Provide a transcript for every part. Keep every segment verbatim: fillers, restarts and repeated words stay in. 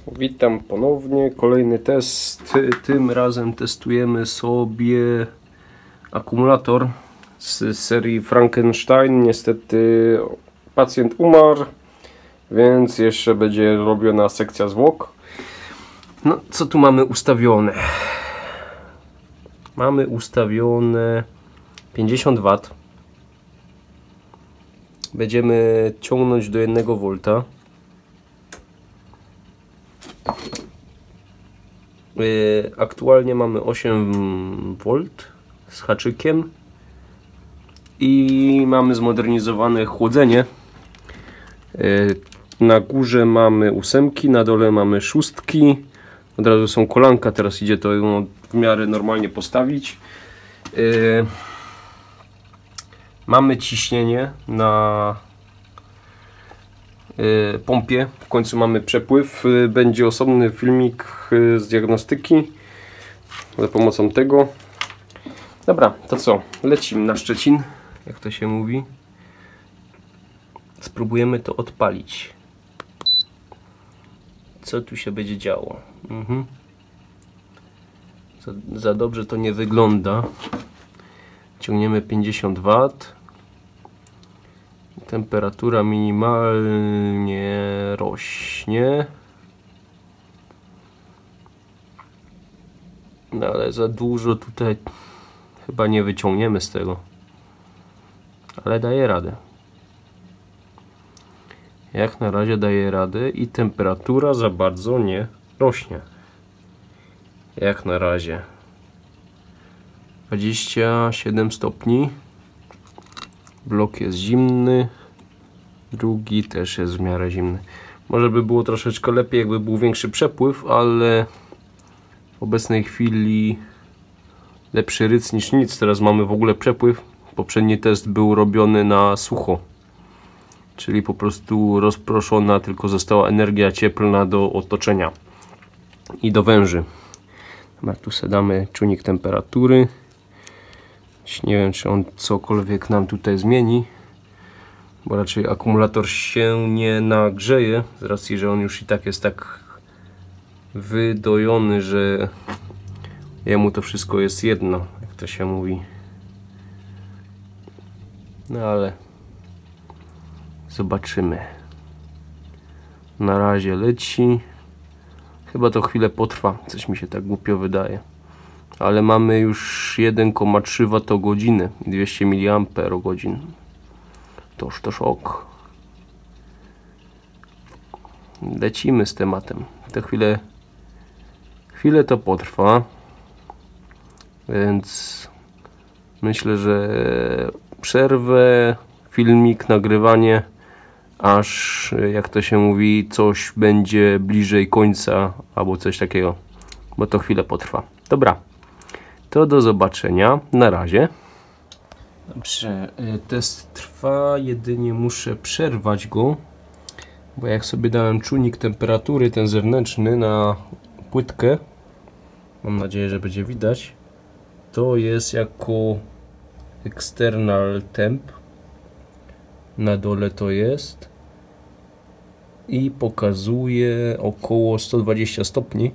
Witam ponownie, kolejny test. Tym razem testujemy sobie akumulator z serii Frankenstein. Niestety pacjent umarł, więc jeszcze będzie robiona sekcja zwłok. No, co tu mamy ustawione? Mamy ustawione pięćdziesiąt watów. Będziemy ciągnąć do jednego wolta. Aktualnie mamy osiem wolt z haczykiem i mamy zmodernizowane chłodzenie. Na górze mamy ósemki, na dole mamy szóstki. Od razu są kolanka, teraz idzie to w miarę normalnie postawić. Mamy ciśnienie na pompie, w końcu mamy przepływ. Będzie osobny filmik z diagnostyki za pomocą tego. Dobra, to co? Lecimy na Szczecin, jak to się mówi. Spróbujemy to odpalić. Co tu się będzie działo? Mhm. Za, za dobrze to nie wygląda. Ciągniemy pięćdziesiąt watów. Temperatura minimalnie rośnie. No ale za dużo tutaj chyba nie wyciągniemy z tego. Ale daje radę. Jak na razie daje radę i temperatura za bardzo nie rośnie. Jak na razie. dwadzieścia siedem stopni. Blok jest zimny. Drugi też jest w miarę zimny. Może by było troszeczkę lepiej, jakby był większy przepływ, ale w obecnej chwili lepszy ryc niż nic. Teraz mamy w ogóle przepływ. Poprzedni test był robiony na sucho. Czyli po prostu rozproszona tylko została energia cieplna do otoczenia i do węży. Dobra, tu sobie damy czujnik temperatury. Nie wiem, czy on cokolwiek nam tutaj zmieni, bo raczej akumulator się nie nagrzeje, z racji, że on już i tak jest tak wydojony, że jemu to wszystko jest jedno, jak to się mówi. No ale zobaczymy. Na razie leci. Chyba to chwilę potrwa, coś mi się tak głupio wydaje. Ale mamy już jeden przecinek trzy watogodziny i dwieście miliampergodzin. Toż to szok. Lecimy z tematem. To chwilę, chwilę to potrwa. Więc myślę, że przerwę, filmik, nagrywanie, aż, jak to się mówi, coś będzie bliżej końca albo coś takiego. Bo to chwilę potrwa. Dobra. To do zobaczenia. Na razie. Dobrze, test trwa, jedynie muszę przerwać go, bo jak sobie dałem czujnik temperatury, ten zewnętrzny, na płytkę, mam nadzieję, że będzie widać, to jest jako external temp, na dole to jest i pokazuje około sto dwadzieścia stopni.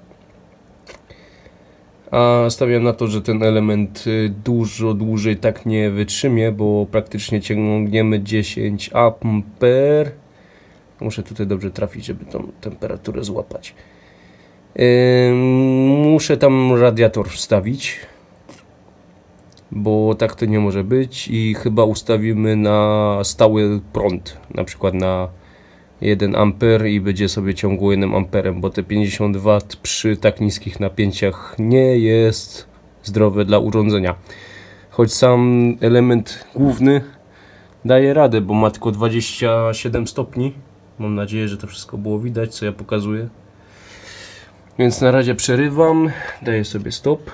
A stawiam na to, że ten element dużo dłużej tak nie wytrzymie, bo praktycznie ciągniemy dziesięć amperów. Muszę tutaj dobrze trafić, żeby tą temperaturę złapać. Yy, muszę tam radiator wstawić, bo tak to nie może być i chyba ustawimy na stały prąd, na przykład na jeden amper i będzie sobie ciągło jednym amperem, bo te pięćdziesiąt watów przy tak niskich napięciach nie jest zdrowe dla urządzenia. Choć sam element główny daje radę, bo ma tylko dwadzieścia siedem stopni. Mam nadzieję, że to wszystko było widać, co ja pokazuję. Więc na razie przerywam, daję sobie stop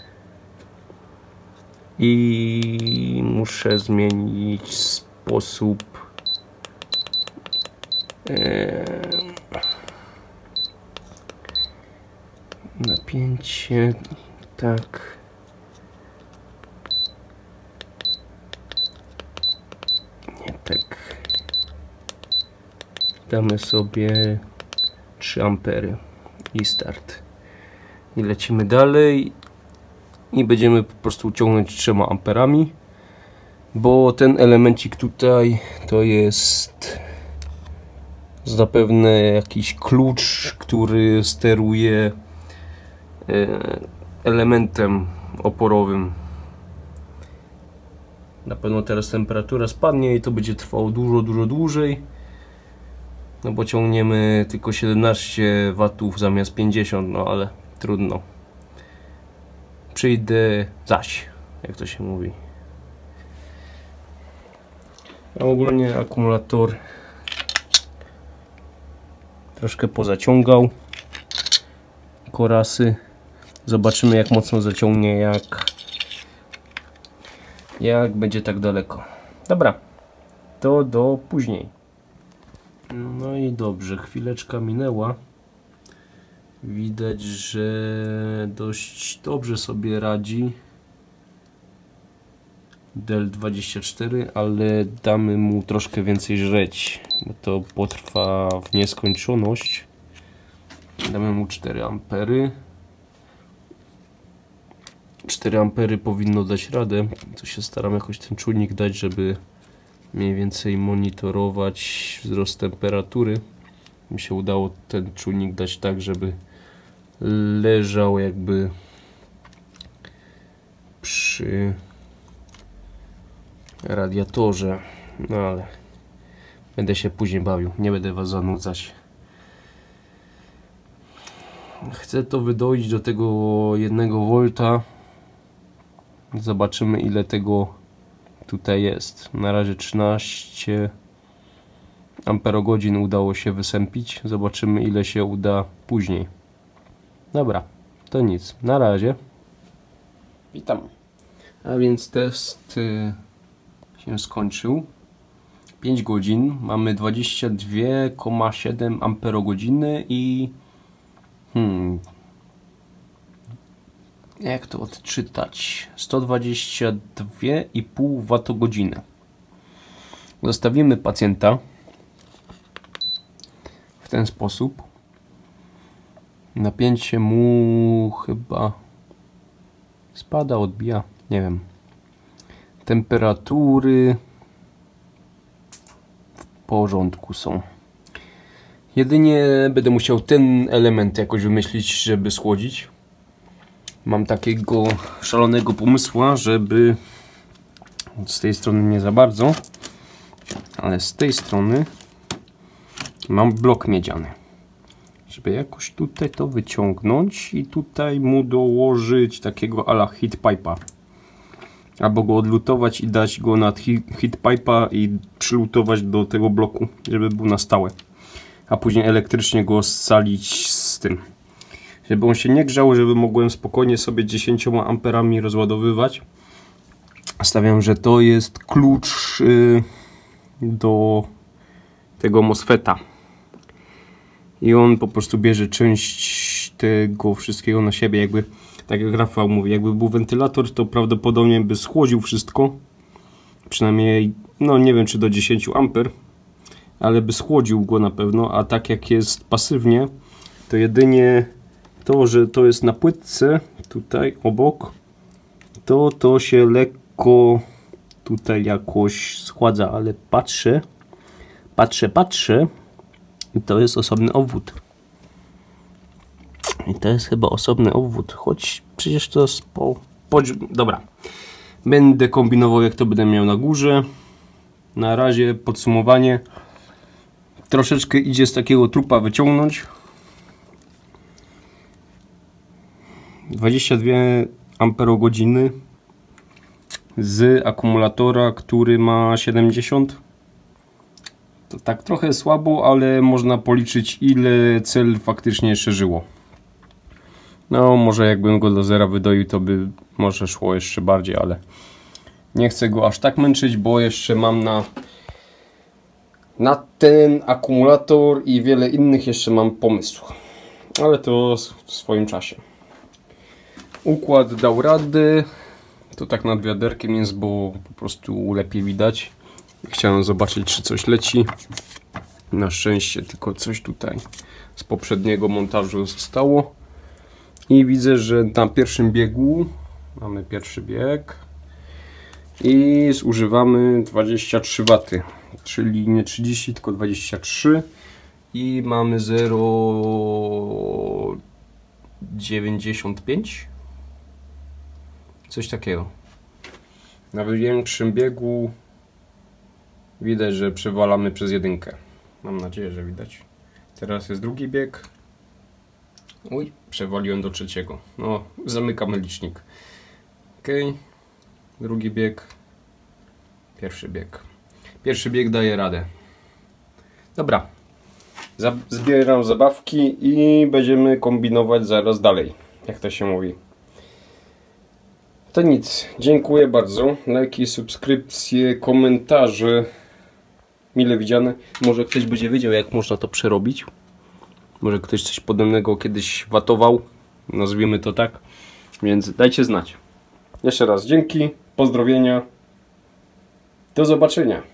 i muszę zmienić sposób napięcie, tak. Nie tak. Damy sobie trzy ampery i start. I lecimy dalej i będziemy po prostu ciągnąć trzema amperami, bo ten elemencik tutaj to jest zapewne jakiś klucz, który steruje elementem oporowym. Na pewno teraz temperatura spadnie i to będzie trwało dużo, dużo dłużej, no bo ciągniemy tylko siedemnaście watów zamiast pięćdziesiąt, no ale trudno. Przyjdę zaś, jak to się mówi. A ogólnie akumulator troszkę pozaciągał korasy. Zobaczymy, jak mocno zaciągnie, jak jak będzie tak daleko. Dobra, to do później. No i dobrze, chwileczka minęła. Widać, że dość dobrze sobie radzi D L dwadzieścia cztery, ale damy mu troszkę więcej żreć, bo to potrwa w nieskończoność. Damy mu cztery ampery. cztery ampery powinno dać radę. To się staram jakoś ten czujnik dać, żeby mniej więcej monitorować wzrost temperatury. Mi się udało ten czujnik dać tak, żeby leżał jakby przy radiatorze. No ale będę się później bawił. Nie będę was zanudzać. Chcę to wydoić do tego jednego wolta. Zobaczymy, ile tego tutaj jest. Na razie trzynaście amperogodzin udało się wysępić. Zobaczymy, ile się uda później. Dobra, to nic. Na razie. Witam. A więc test y, się skończył. pięć godzin. Mamy dwadzieścia dwa przecinek siedem amperogodziny i hmm, jak to odczytać? sto dwadzieścia dwa i pół watogodziny. Zostawimy pacjenta w ten sposób. Napięcie mu chyba spada, odbija, nie wiem. Temperatury w porządku są. Jedynie będę musiał ten element jakoś wymyślić, żeby schłodzić. Mam takiego szalonego pomysłu, żeby z tej strony nie za bardzo, ale z tej strony mam blok miedziany, żeby jakoś tutaj to wyciągnąć i tutaj mu dołożyć takiego ala heat pipe'a, albo go odlutować i dać go nad heat pipe'a i przylutować do tego bloku, żeby był na stałe, a później elektrycznie go scalić z tym, żeby on się nie grzał, żeby mogłem spokojnie sobie dziesięcioma amperami rozładowywać. Stawiam, że to jest klucz yy, do tego MOSFETA i on po prostu bierze część tego wszystkiego na siebie, jakby, tak jak Rafał mówi, jakby był wentylator, to prawdopodobnie by schłodził wszystko, przynajmniej, no nie wiem, czy do dziesięciu amper, ale by schłodził go na pewno, a tak jak jest pasywnie, to jedynie to, że to jest na płytce tutaj obok, to to się lekko tutaj jakoś schładza, ale patrzę, patrzę, patrzę i to jest osobny obwód. I to jest chyba osobny obwód, choć przecież to jest po... po dobra, będę kombinował, jak to będę miał na górze. Na razie podsumowanie. Troszeczkę idzie z takiego trupa wyciągnąć. dwadzieścia dwa amperogodziny z akumulatora, który ma siedemdziesiąt. To tak trochę słabo, ale można policzyć, ile cel faktycznie jeszcze żyło. No może jakbym go do zera wydoił, to by może szło jeszcze bardziej, ale nie chcę go aż tak męczyć, bo jeszcze mam na na ten akumulator i wiele innych jeszcze mam pomysł, ale to w swoim czasie. Układ dał rady. To tak nad wiaderkiem jest, bo po prostu lepiej widać. Chciałem zobaczyć, czy coś leci. Na szczęście tylko coś tutaj z poprzedniego montażu zostało. I widzę, że na pierwszym biegu mamy pierwszy bieg i zużywamy dwadzieścia trzy waty, czyli nie trzydzieści, tylko dwadzieścia trzy i mamy zero przecinek dziewięćdziesiąt pięć, coś takiego. Na większym biegu widać, że przewalamy przez jedynkę. Mam nadzieję, że widać. Teraz jest drugi bieg. Uj, przewaliłem do trzeciego. No, zamykamy licznik. Ok, drugi bieg, pierwszy bieg. Pierwszy bieg daje radę. Dobra, zbieram zabawki i będziemy kombinować zaraz dalej, jak to się mówi. To nic, dziękuję bardzo. Lajki, subskrypcje, komentarze mile widziane. Może ktoś będzie wiedział, jak można to przerobić. Może ktoś coś podobnego kiedyś watował, nazwijmy to tak. Więc dajcie znać. Jeszcze raz dzięki, pozdrowienia, do zobaczenia.